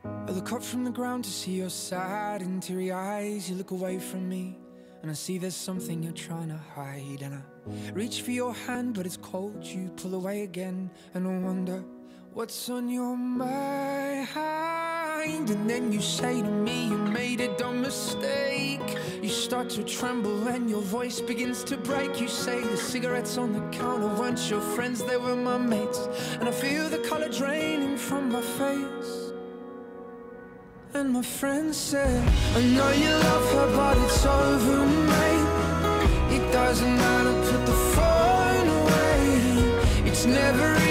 I look up from the ground to see your sad and teary eyes. You look away from me and I see there's something you're trying to hide. And I reach for your hand, but it's cold. You pull away again, and I wonder what's on your mind. And then you say to me, you made a dumb mistake. You start to tremble and your voice begins to break. You say the cigarettes on the counter weren't your friends, they were my mates. And I feel the color draining from my face. And my friend said, I know you love her, but it's over, mate. It doesn't matter, put the phone away. It's never